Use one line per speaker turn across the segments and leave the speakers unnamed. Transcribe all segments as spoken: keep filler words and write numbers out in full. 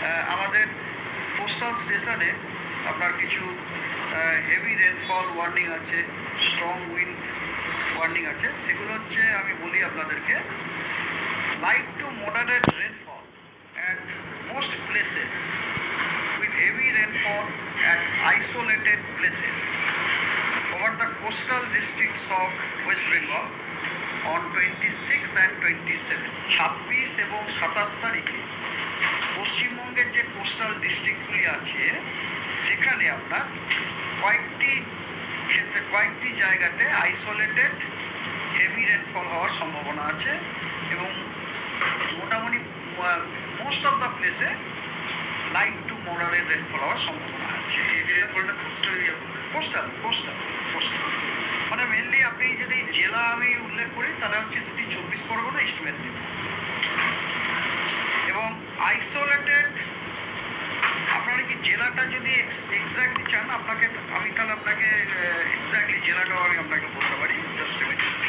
আমাদের কোস্টাল স্টেশনে আপনার কিছু হেভি রেনফল ওয়ার্নিং আছে, স্ট্রং উইন্ড ওয়ার্নিং আছে। সেগুলো হচ্ছে আমি বলি আপনাদেরকে, light to moderate rainfall at most places with heavy rainfall at isolated places over the coastal districts of West Bengal on twenty-sixth and twenty-seventh ছাব্বিশ এবং সাতাশ তারিখে পশ্চিমবঙ্গের যে কোস্টাল ডিস্ট্রিক্টগুলি আছে সেখানে আপনার কয়েকটি ক্ষেত্রে কয়েকটি জায়গাতে আইসোলেটেড হেভি রেনফল হওয়ার সম্ভাবনা আছে এবং মোটামুটি মোস্ট অফ দ্য প্লেসে লাইট টু মডারেট রেনফল হওয়ার সম্ভাবনা আছে। এই রেনফলটা কোস্টাল কোস্টাল কোস্টাল কোস্টাল মানে মেনলি আপনি যদি জেলা আমি উল্লেখ করি তাহলে হচ্ছে দুটি চব্বিশ পরগনা, ইস্ট মেদিনীপুর। এবং আইসোলেটেড আপনারা কি জেলাটা যদি এক্স্যাক্টলি চান আপনাকে আমি তাহলে আপনাকে এক্স্যাক্টলি জেলাটাও আমি আপনাকে বলতে পারি। জাস্ট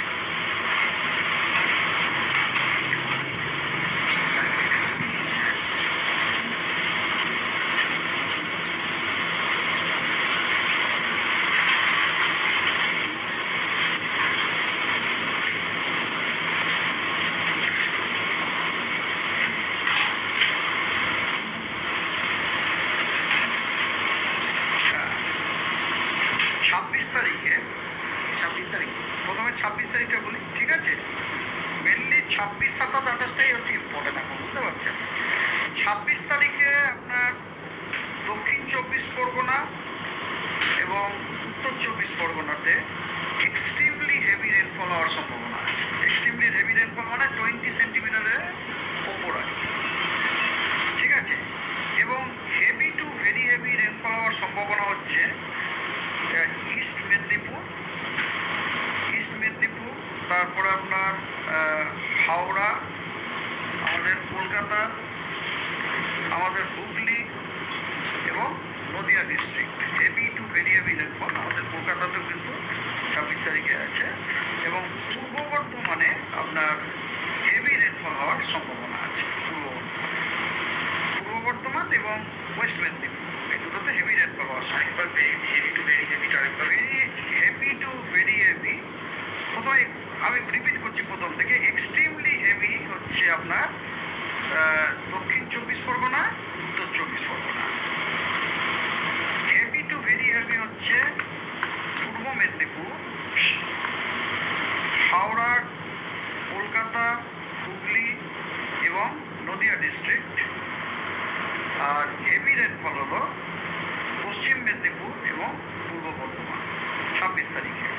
ছাব্বিশ তারিখে ছাব্বিশ তারিখ প্রথমে ছাব্বিশ তারিখটা বলি, ঠিক আছে? মেনলি ছাব্বিশ সাতাশ আঠাশটাই হচ্ছে ইম্পর্টেন্ট, এখন বুঝতে পারছেন। ছাব্বিশ তারিখে আপনার দক্ষিণ চব্বিশ পরগনা এবং উত্তর চব্বিশ পরগনাতে এক্সট্রিমলি হেভি রেনফল হওয়ার সম্ভাবনা আছে। এক্সট্রিমলি হেভি রেনফল মানে টোয়েন্টি সেন্টিমিটারের ওপর আছে, ঠিক আছে? এবং heavy to very heavy rainfall হওয়ার সম্ভাবনা হচ্ছে ইস্ট মেদিনীপুর ইস্ট মেদিনীপুর তারপরে আপনার হাওড়া, আমাদের কলকাতা, আমাদের হুগলি এবং Nadia district. Heavy to very heavy rainfall আমাদের কলকাতাতেও কিন্তু ছাব্বিশ তারিখে আছে। এবং পূর্ব বর্ধমানে আপনার হেভি রেনফল হওয়ার সম্ভাবনা আছে। পূর্ব পূর্ব বর্ধমান এবং ওয়েস্ট মেদিনীপুর এই দুটোতে হেভি রেনফল হওয়ার সম্ভাবনা। Heavy to very heavy very heavy to very heavy প্রথমে আমি রিপিট করছি প্রথম থেকে। এক্সট্রিমলি হেভি হচ্ছে আপনার দক্ষিণ চব্বিশ পরগনা, উত্তর Chabbish Pargana. Heavy to very heavy হচ্ছে পূর্ব মেদিনীপুর, হাওড়া, কলকাতা, হুগলি এবং নদিয়া ডিস্ট্রিক্ট। আর হেভি রেনফল হলো পশ্চিম মেদিনীপুর এবং পূর্ব বর্ধমান ছাব্বিশ তারিখে।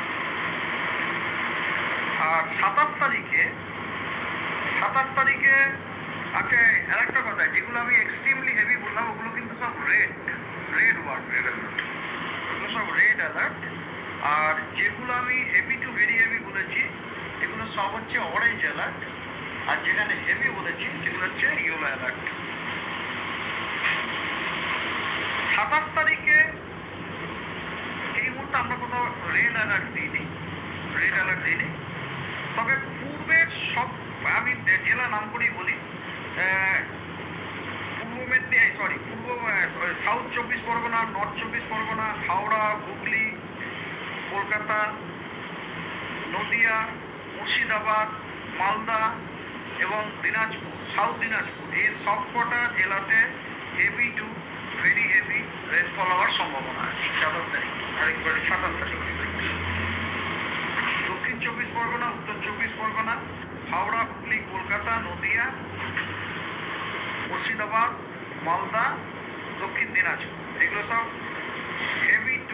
আর সাতাশ তারিখে সাতাশ তারিখে আচ্ছা আর একটা কথা, যেগুলো আমি এক্সট্রিমলি হেভি বললাম ওগুলো কিন্তু সব রেড রেড ওয়ার্ড অ্যালার্ট, ওগুলো সব রেড অ্যালার্ট। আর যেগুলো আমি হেভি টু ভেরি হেভি বলেছি এগুলো সব হচ্ছে অরেঞ্জ অ্যালার্ট। আর যেখানে হেভি বলেছি সেগুলো হচ্ছে ইয়েলো অ্যালার্ট। সাতাশ তারিখে এই মুহূর্তে আমরা কোথাও রেড অ্যালার্ট দিইনি, রেড অ্যালার্ট দিইনি। তবে পূর্বের সব আমি জেলা নাম করেই বলি, পূর্ব মেদিনী সরি পূর্ব সাউথ চব্বিশ পরগনা, নর্থ চব্বিশ পরগনা, হাওড়া, হুগলি, কলকাতা, নদিয়া, মুর্শিদাবাদ, মালদা এবং দিনাজপুর, সাউথ দিনাজপুর এই সব কটা জেলাতে heavy to very heavy rainfall হওয়ার সম্ভাবনা আছে সাতাশ তারিখ। আরেকবার সাতাশ তারিখ দক্ষিণ চব্বিশ পরগনা, উত্তর চব্বিশ পরগনা, হাওড়া, হুগলি, কলকাতা, নদিয়া, মুর্শিদাবাদ, মালদা, দক্ষিণ দিনাজপুর এগুলো সব হেভি